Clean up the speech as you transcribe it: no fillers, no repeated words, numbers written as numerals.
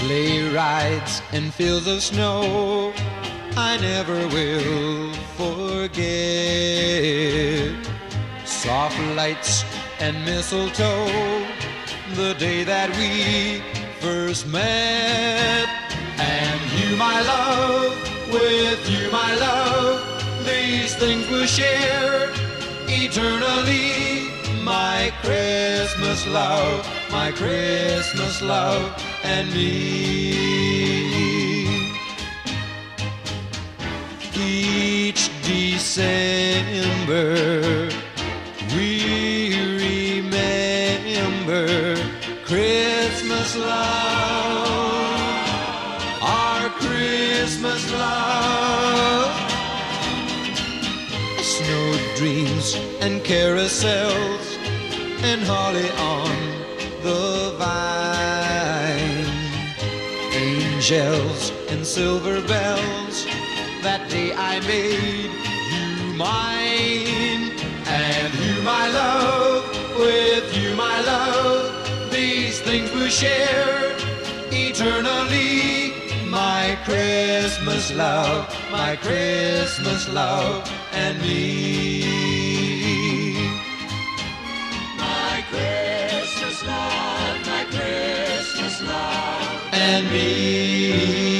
Sleigh rides in fields of snow, I never will forget. Soft lights and mistletoe, the day that we first met. And you, my love, with you, my love, these things we'll share eternally. My Christmas love, my Christmas love, and me. Each December we remember Christmas love, our Christmas love. Snow dreams and carousels and holly on the vine, angels and silver bells, that day I made you mine. And you, my love, with you, my love, these things we'll share eternally. My Christmas love, my Christmas love, and me. My Christmas love, my Christmas love, and me.